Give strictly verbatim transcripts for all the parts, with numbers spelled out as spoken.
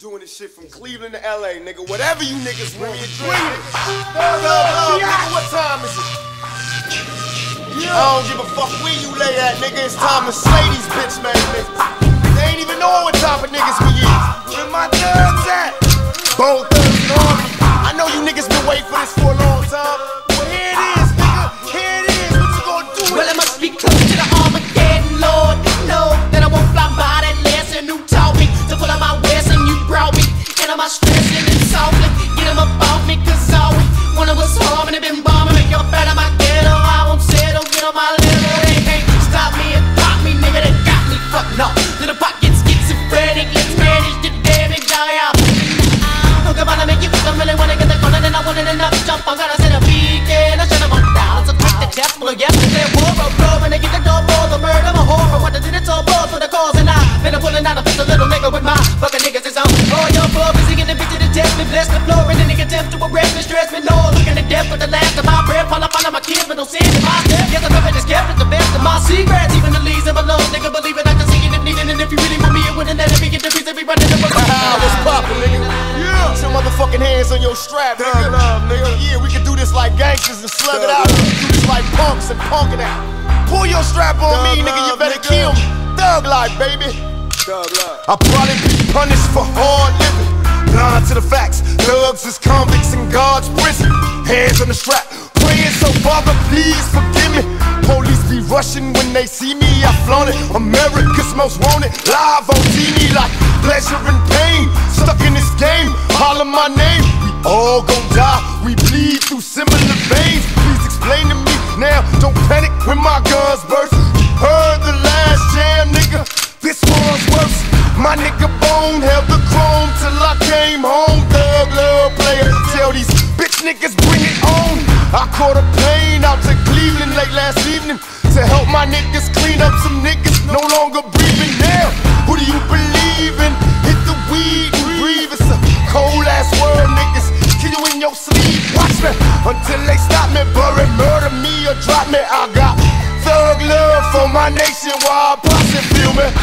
doing this shit from Cleveland to L A, nigga. Whatever you niggas want to dream. Thug love, nigga. What time is it? I don't give a fuck where you lay at, nigga. It's time to slay these bitch man niggas. They ain't even know what type of niggas we is. Where my thugs at? Both thugs and army. I know you niggas been waiting for this for a long time. But here it is, nigga. Here it is. What you gonna do? Well, I must be close to the Armageddon, Lord. Know that I won't fly by that lesson. Who taught me to pull out my west and you brought me into my stressing and softly get them up off me, cause all we wanted was harm and they been bombing me up out of my ghetto. I won't settle, get on my level. They can't stop me and pop me, nigga. They got me fucked up. Little pockets schizophrenic. Let's manage the damage, y'all. Look about to make you feel, I really wanna get the corner, and I want it enough jump. I'm gonna set a beacon, I shut them all down. So quick the test, well, yesterday, war, bro, bro, when they get the door for the murder, I'm a horror. What they did, it's all balls for the cause, and I been pulling out a pistol, little nigga with my fucking niggas is on. All your bub is getting bitch to the test, me bless the floor, and then they attempt to arrest me, stress me, no. Looking at death with the last of my breath, fall up on my kids, but no sin in my step. Yes, I'm up in this kept at the best of my secrets, even the leaves in my lungs, nigga, believe it, I can see it if needed, and if you really want me, it wouldn't let me get the piece, we running the What's poppin', nigga? Yeah. Put your motherfucking hands on your strap, nigga. Love, nigga. Yeah, we can do this like gangsters and slug it out. We can do this like punks and punk it out. Pull your strap on Thug me, nigga. Love, you better nigga. Kill me. Thug life, baby. Thug life. I'll probably be punished for hard living. Blind to the facts. Thugs is convicts in God's prison. Hands on the strap. Praying so, Father, please forgive me. Police be rushing when they see me. I flaunt it. America's most wanted. Live on T V like pleasure and pain. Stuck in this game. Holler my name. We all gon' die. We bleed through similar veins. Please explain to me now. Don't panic when my guns burst. You heard the last jam, nigga. This one's worse. My nigga Bone held the chrome till I came home. Thug love player. Tell these bitch niggas bring it on. I caught a plane out to Cleveland late last evening to help my niggas clean up some niggas no longer breathing. Now, who do you believe in? Hit the weed and breathe. It's a cold ass world, niggas. Kill you in your sleep. Watch me until they stop me, bury, murder me or drop me. I got thug love for my nation while I posse, feel me.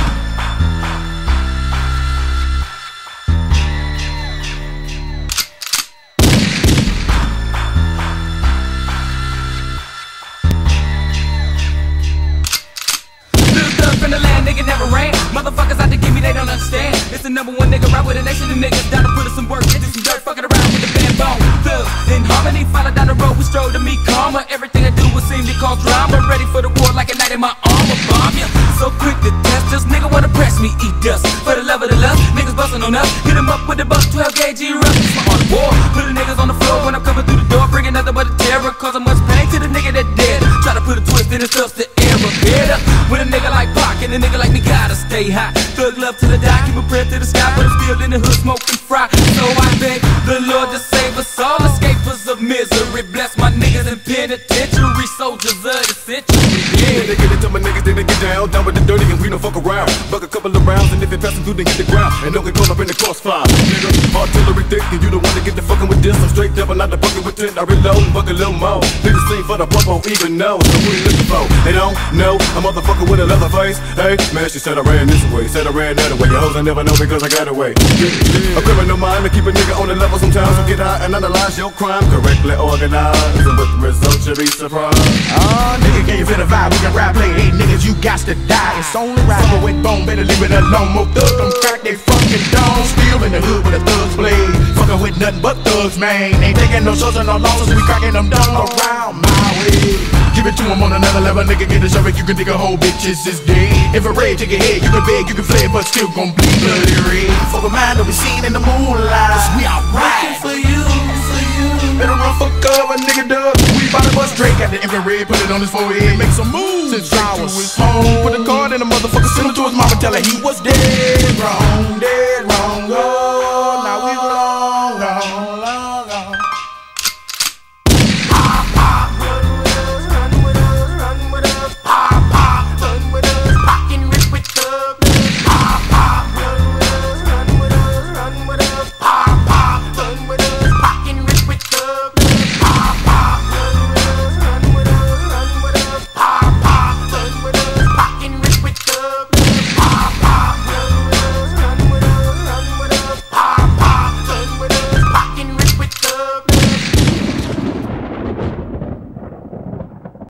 From the land, nigga never ran. Motherfuckers out to give me, they don't understand. It's the number one nigga right with a nation of niggas down to put us some work into some dirt, fucking around with the band bone. Thugs in harmony, follow down the road, we stroll to meet karma. Everything I do will seem to cause drama. Ready for the war like a knight in my armor. Bomb ya, so quick to test this nigga wanna press me, eat dust. For the love of the lust, niggas bustin' on us. Hit him up with the buck, twelve gauge rush. It's my art of war. Put the niggas on the floor when I'm coming through the door, bringing nothing but a terror, causing much pain to the nigga that dead. Try to put a twist in his stuff to error. Better with a nigga like Pac and a nigga like me gotta stay high. Thug love till I die, keep a prayer to the sky, but I'm still in the hood smoking fry. So I beg the Lord to save us all, escape us of misery. Bless my niggas in penitentiary, soldiers of the century. Yeah, they get it to my niggas, then they get down, down with the dirty and we don't fuck around. Buck a couple of rounds and if it passes through, then hit the ground. And don't get caught up in the crossfire. Nigga, artillery thick, and you don't wanna get the fucking with this. I'm straight up and not the bucket with ten. I reload and buck a little more. Did the scene for the pump, won't even know. So who you looking for? They don't know. A motherfucker with a leather face. Hey, man, she said I ran this way, said I ran that way. Your hoes I never know because I got away. Yeah, yeah. A criminal mind to keep a nigga on the level sometimes. So get high and analyze your crime correctly organized. And with the results you'll be surprised. Oh, nigga, can you feel the vibe? We can rap, play. Hey, niggas, you got to die. It's only right. Summer with bone, better leave it alone. More thugs, them crack they fucking dome. Still in the hood with the thugs blade. Fucking with nothing but thugs, man. Ain't taking no shows and no losses. We cracking them down around my way. Give it to him on another level, nigga, get a show it. You can dig a whole bitches is dead. If a raid take your head, you can beg, you can flay, but still gon' bleed bloody red. Fuck a mind that we seen in the moonlight, cause we alright. For you, for you. Better run for cover, nigga, dub. We bout to bust Drake at the infrared, put it on his forehead, make some moves. Since Drake to his home, put a card in the motherfucker, send him to his mama, tell her he was dead, wrong, dead.